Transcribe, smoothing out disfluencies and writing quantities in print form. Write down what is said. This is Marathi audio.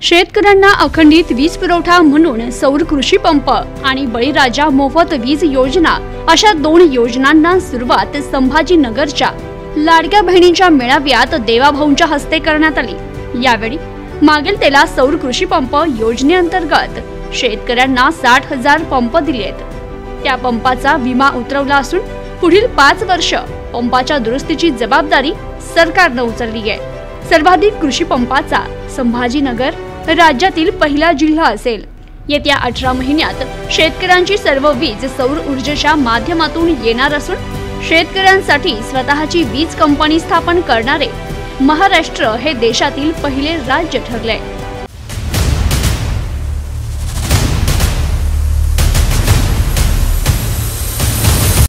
शेतकऱ्यांना अखंडित वीज पुरवठा म्हणून सौर कृषी पंप आणि बळीराजा मोफत वीज योजना अशा 2 योजनांना सुरुवात संभाजीनगरच्या लाडक्या बहिणींच्या मेळाव्यात देवाभाऊंच्या हस्ते करण्यात आली। यावेळी मागेल त्याला सौर कृषी पंप योजनेअंतर्गत शेतकऱ्यांना 60,000 पंप दिलेत। त्या पंपाचा विमा उतरवला असून पुढील 5 वर्ष पंपाच्या दुरुस्तीची जबाबदारी सरकारने उचलली आहे। सर्वाधिक कृषी पंपाचा संभाजीनगर राज्यातील पहिला जिल्हा असेल। येत्या 18 महिन्यात शेतकऱ्यांची सर्व वीज सौर ऊर्जेच्या माध्यमातून येणार असून शेतकऱ्यांसाठी स्वतःची वीज कंपनी स्थापन करणारे महाराष्ट्र हे देशातील पहिले राज्य ठरले।